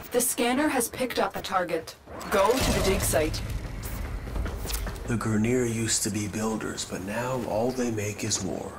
The scanner has picked up a target. Go to the dig site. The Grineer used to be builders, but now all they make is war.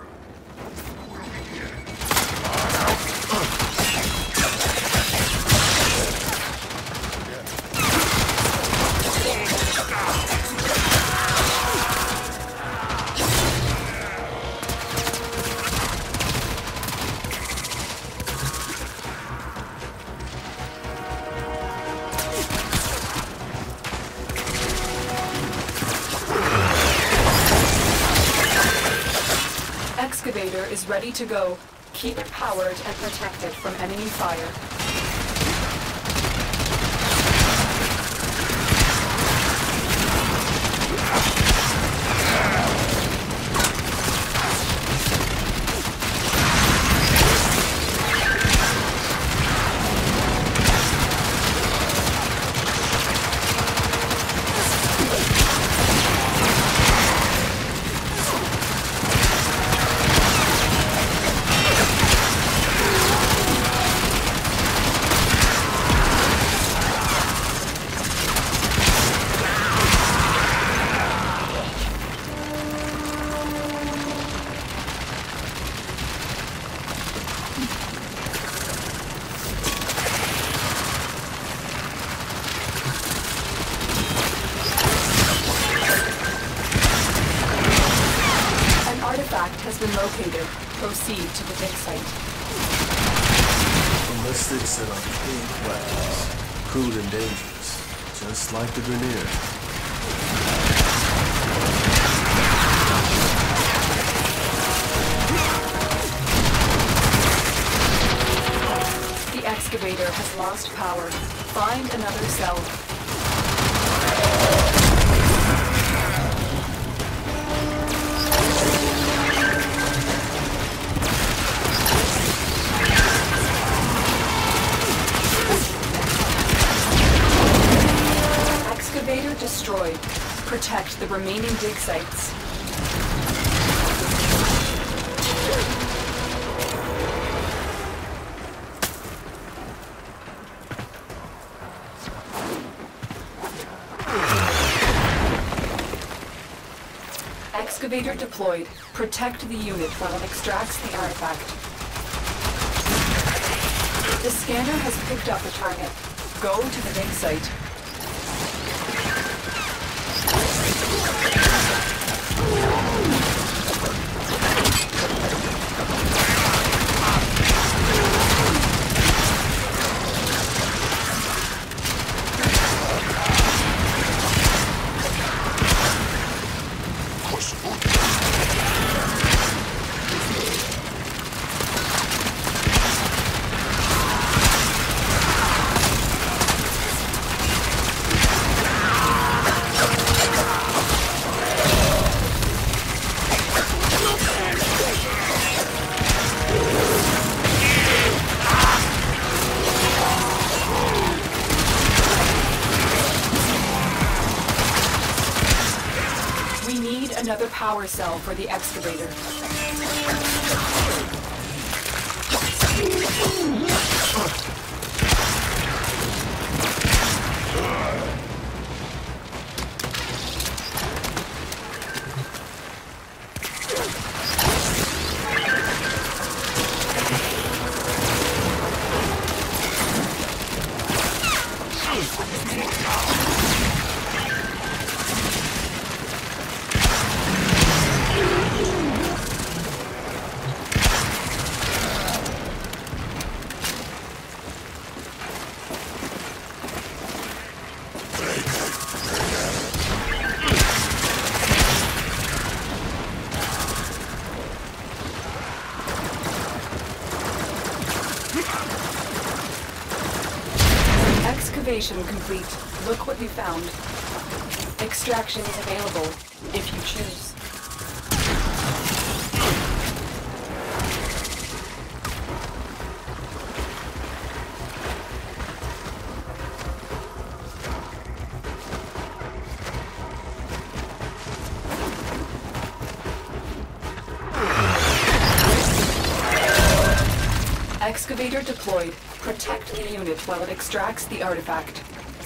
Excavator is ready to go. Keep it powered and protected from enemy fire. Has been located. Proceed to the dig site. Ballistics and arcane weapons. Crude and dangerous. Just like the Grineer. The excavator has lost power. Find another cell. Excavator destroyed. Protect the remaining dig sites. Excavator deployed. Protect the unit while it extracts the artifact. The scanner has picked up a target. Go to the dig site. Another power cell for the excavator. Excavation complete. Look what we found. Extraction is available, if you choose. Excavator deployed. Protect the unit while it extracts the artifact.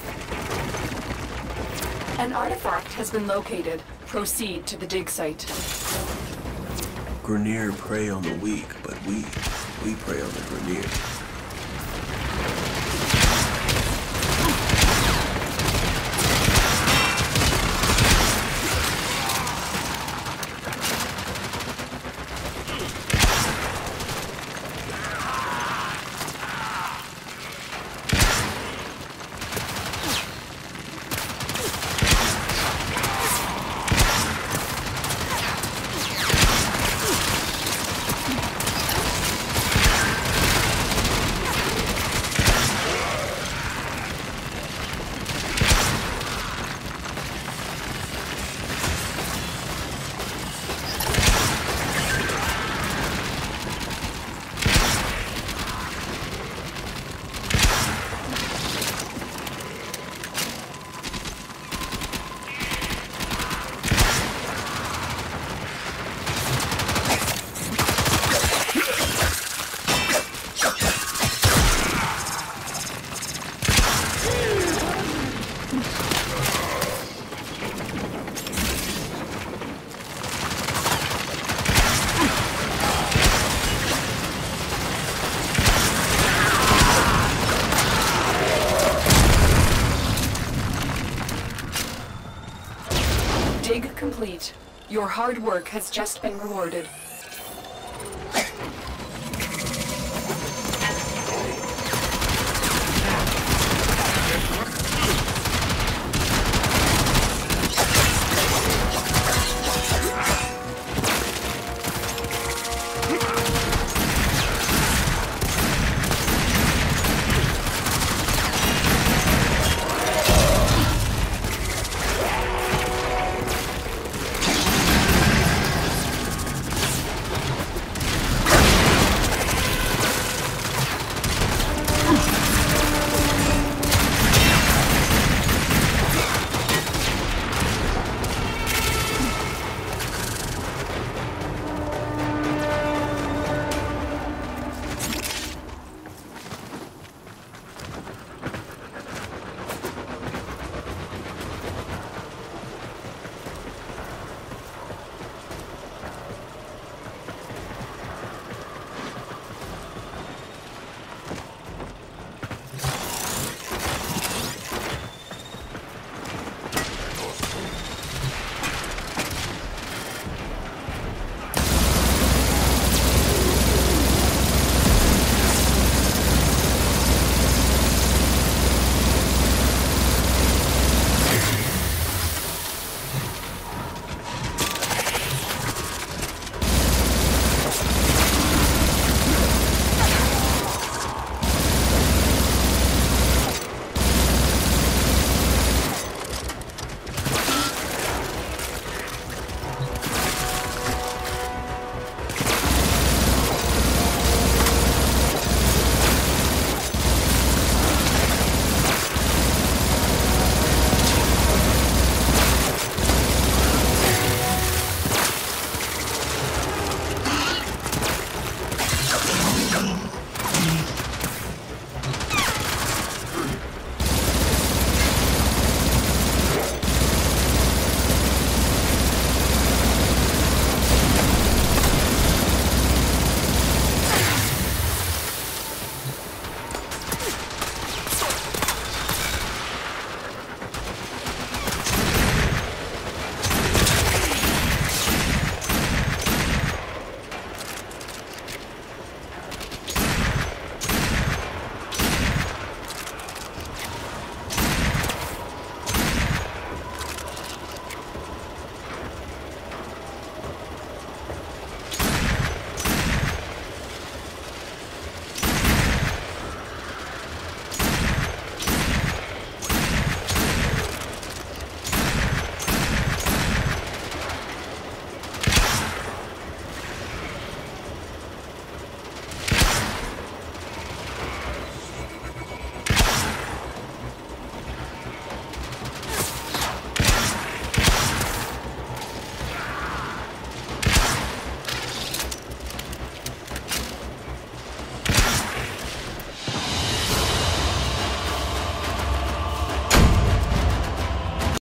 An artifact has been located. Proceed to the dig site. Grineer prey on the weak, but we prey on the Grineer. Dig complete. Your hard work has just been rewarded.